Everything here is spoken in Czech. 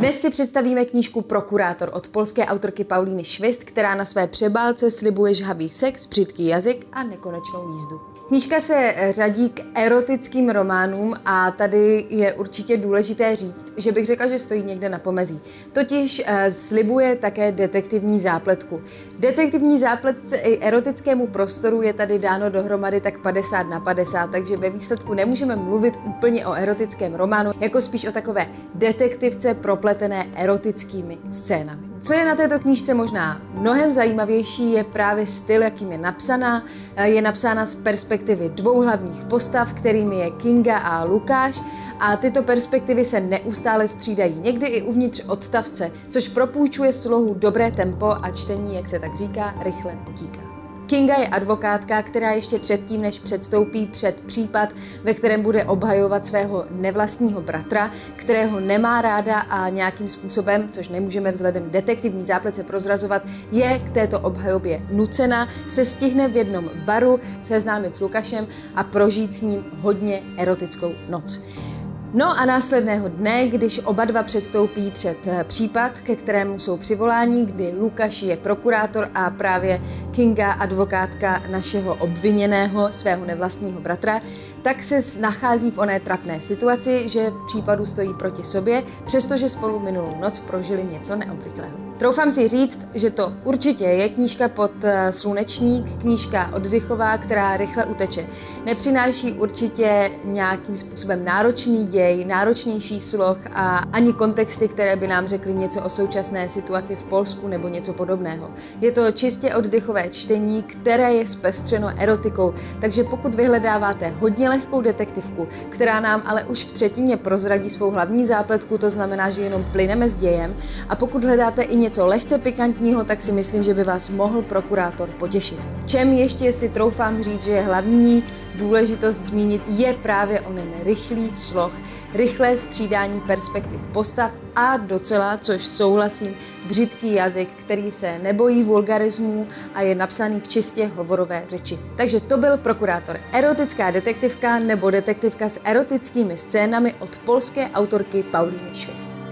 Dnes si představíme knížku Prokurátor od polské autorky Paulíny Švist, která na své přebálce slibuje žhavý sex, břitký jazyk a nekonečnou jízdu. Knížka se řadí k erotickým románům a tady je určitě důležité říct, že bych řekla, že stojí někde na pomezí. Totiž slibuje také detektivní zápletku. Detektivní zápletce i erotickému prostoru je tady dáno dohromady tak 50/50, takže ve výsledku nemůžeme mluvit úplně o erotickém románu, jako spíš o takové detektivce propletené erotickými scénami. Co je na této knížce možná mnohem zajímavější, je právě styl, jakým je napsaná. Je napsána z perspektivy dvou hlavních postav, kterými je Kinga a Lukáš, a tyto perspektivy se neustále střídají, někdy i uvnitř odstavce, což propůjčuje slohu dobré tempo a čtení, jak se tak říká, rychle utíká. Kinga je advokátka, která ještě předtím, než předstoupí před případ, ve kterém bude obhajovat svého nevlastního bratra, kterého nemá ráda a nějakým způsobem, což nemůžeme vzhledem k detektivní zápletce prozrazovat, je k této obhajobě nucena, se stihne v jednom baru seznámit s Lukášem a prožít s ním hodně erotickou noc. No a následného dne, když oba dva předstoupí před případ, ke kterému jsou přivoláni, kdy Lukáš je prokurátor a právě Kinga advokátka našeho obviněného, svého nevlastního bratra, tak se nachází v oné trapné situaci, že v případu stojí proti sobě, přestože spolu minulou noc prožili něco neobvyklého. Troufám si říct, že to určitě je knížka pod slunečník, knížka oddychová, která rychle uteče. Nepřináší určitě nějakým způsobem náročný děj, náročnější sloh a ani kontexty, které by nám řekly něco o současné situaci v Polsku nebo něco podobného. Je to čistě oddychové čtení, které je zpestřeno erotikou, takže pokud vyhledáváte hodně lehkou detektivku, která nám ale už v třetině prozradí svou hlavní zápletku, to znamená, že jenom plyneme s dějem, a pokud hledáte i něco lehce pikantního, tak si myslím, že by vás mohl Prokurátor potěšit. V čem ještě si troufám říct, že je hlavní důležitost zmínit, je právě onen rychlý sloh, rychlé střídání perspektiv postav a docela, což souhlasím, břitký jazyk, který se nebojí vulgarismů a je napsaný v čistě hovorové řeči. Takže to byl Prokurátor. Erotická detektivka nebo detektivka s erotickými scénami od polské autorky Paulíny Švist.